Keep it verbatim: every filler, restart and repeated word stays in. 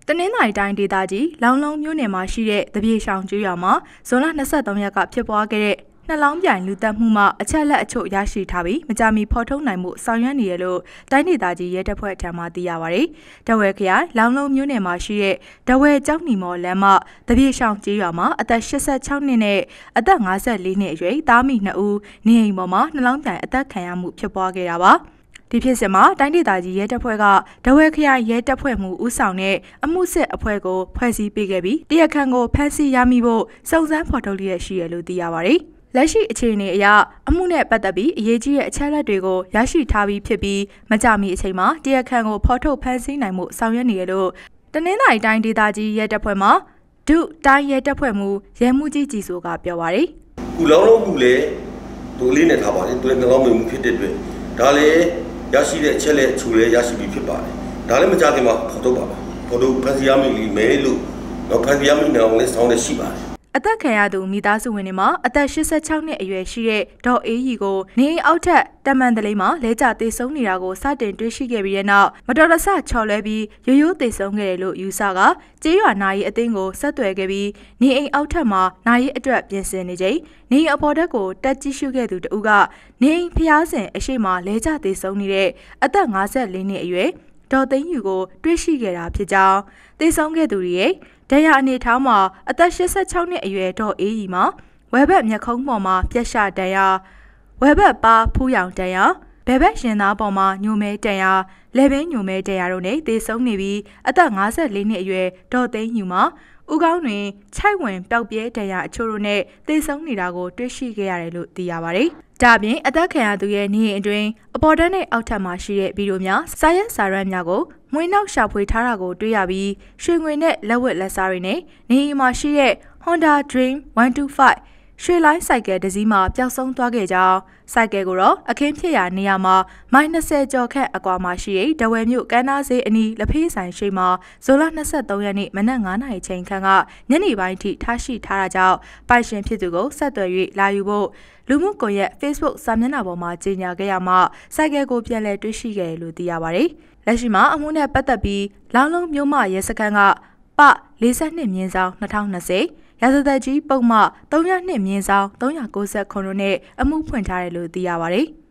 တနင်္သာရီတိုင်းဒေသကြီးလောင်းလုံးမြို့နယ်မှာရှိတဲ့တပြေဆောင်ကျွော်မှာဇွန်လ၂၃ရက်ကဖြစ်ပွားခဲ့တဲ့နှလောင်းပြိုင်လူသက်မှုမှအချက်လက်အချို့ရရှိထားပြီးမကြာမီဖော်ထုတ်နိုင်မှုဆောင်ရွက်နေရလို့တိုင်းဒေသကြီးရဲတပ်ဖွဲ့ထံမှသိရပါဗျ။တဝဲခရိုင်လောင်းလုံးမြို့နယ်မှာရှိတဲ့တဝဲကျောက်နီမော်လမ်းမတပြေဆောင်ကျွော်မှာအသက်၈၆နှစ်နဲ့အသက်၅၄နှစ်အရွယ်သားမိနှစ်ဦးနေအိမ်ပေါ်မှာနှလောင်းပြိုင်အသက်ခံရမှုဖြစ်ပွားခဲ့တာပါ။ဒီဖြစ်စဉ်မှာတိုင်းဒေသကြီးရဲတပ်ဖွဲ့ကတဝဲခရိုင်ရဲတပ်ဖွဲ့မှဦးဆောင်တဲ့အမှုစစ်အဖွဲ့ကိုဖွဲ့စည်းပေးခဲ့ပြီးတရားခံကိုဖမ်းဆီးရမိဖို့စုံစမ်းဖော်ထုတ်လျက်ရှိရလို့သိရပါတယ်။လက်ရှိအခြေအနေအရအမှုနဲ့ပတ်သက်ပြီးအရေးကြီးတဲ့အချက်အလက်တွေကိုရရှိထားပြီးဖြစ်ပြီးမကြမီအချိန်မှာတရားခံကိုဖော်ထုတ်ဖမ်းဆီးနိုင်မှုဆောင်ရွက်နေရလို့တနင်္သာရီတိုင်းဒေသကြီးရဲတပ်ဖွဲ့မှဒုတိုင်းရဲတပ်ဖွဲ့မှရဲမှုကြီးကြည်စိုးကပြောပါတယ်။ကုလောင်းလုံးကူလည်းဒိုလေးနဲ့ထားပါတယ်။သူလည်းနှလောင်းမမှုဖြစ်တဲ့အတွက်ဒါလည်းရရှိတဲ့အချက်လက်ခြူလဲရရှိပြီးဖြစ်ပါတယ်။ဒါလည်းမကြခင်မှာဖော်ထုတ်ပါပါ။ဖော်ထုတ်ဖန်စီရမိလီမဲလို့တော့ဖန်စီရမိနောင်လည်းစောင်းနေရှိပါတယ်။အသက်ခံရသူမိသားစုဝင်တွေမှာအသက်၈၆နှစ်အရွယ်ရှိတဲ့ဒေါ်အေးရီကိုနေအိမ်အောက်ထပ်တမန်တလေးမှာလဲကျသေဆုံးနေတာကိုစတင်တွေ့ရှိခဲ့ပြီးတဲ့နောက်မတော်တဆချော်လဲပြီးရိုးရိုးသေဆုံးခဲ့တယ်လို့ယူဆကကျေးရွာနာရီအသင်းကိုဆက်သွယ်ခဲ့ပြီးနေအိမ်အောက်ထပ်မှာနာရီအတွက်ပြင်ဆင်နေချိန်နေအိမ်အပေါ်တက်ကိုတက်ကြည့်ရှုခဲ့သူတဦးကနေအိမ်ဖျားစဉ်အရှိမလဲကျသေဆုံးနေတဲ့အသက်၅၄နှစ်အရွယ်ဒေါ်သိန်းယူကိုတွေ့ရှိခဲ့တာဖြစ်ကြောင်းသေဆုံးခဲ့သူတွေရဲ့ဒဏ်ရာအနေထားမှာအသက်၈၆နှစ်အရွယ်ဒေါ်အေးရီမှာဝဲဘက်မျက်ခုံးပေါ်မှာပြက်ရှဒဏ်ရာဝဲဘက်ပါဖူးရောင်ဒဏ်ရာဘဲဘက်ရင်သားပေါ်မှာညိုမဲဒဏ်ရာလက်ဘင်းညိုမဲဒဏ်ရာတို့နဲ့သေဆုံးနေပြီးအသက်၅၄နှစ်အရွယ်ဒေါ်သိန်းယူမှာဦးခေါင်းတွင်ခြိုက်ဝင်ပျောက်ပြဲဒဏ်ရာအချို့တို့နဲ့သေဆုံးနေတာကိုတွေ့ရှိခဲ့ရတယ်လို့သိရပါတယ်။ဒါပြင်အသက်ခံရသူရဲ့နေအိမ်အတွင်းအပေါ်တန်းနဲ့အောက်ထပ်မှာရှိတဲ့ဗီဒီယိုများစာရွက်စာတမ်းများကိုမွေးနောက်ရှာဖွေထားတာကိုတွေ့ရပြီးရွှေငွေနဲ့လက်ဝတ်လက်စားတွေနဲ့နေအိမ်မှာရှိတဲ့ Honda Dream ၁၂၅ရွှေလိုင်းစိုက်ကယ်တစ်စီးမှာပျောက်ဆုံးသွားခဲ့ကြောင်းစိုက်ကယ်ကိုတော့အခင်းဖြစ်ရာနေရာမှာမိုင်၂၀ကျော်ခန့်အကွာမှာရှိတဲ့ဒဝဲမြို့ကမ်းနားစေးအနီးလက်ဖေးဆိုင်ရှိမှာဇွန်လ၂၃ရက်နေ့မနက်၅နာရီချိန်ခန့်ကညနေပိုင်းထိထားရှိထားတာကြောင့်ပိုင်ရှင်ဖြစ်သူကိုဆက်သွယ်၍လာယူဖို့လူမှုကွန်ရက် Facebook စာမျက်နှာပေါ်မှာကြေညာခဲ့ရမှစိုက်ကယ်ကိုပြန်လည်တွေ့ရှိခဲ့တယ်လို့သိရပါတယ်။လက်ရှိမှာအမှုနဲ့ပတ်သက်ပြီးလောင်းလုံးမြို့မရဲစခန်းကပ၄၂မြင်းဆောင်၂၀၂၀ရာဇသက်ကြီးပုံမှ၃၀၂မြင်းဆောင်၃၉၉နဲ့အမှုဖွင့်ထားတယ်လို့သိရပါတယ်။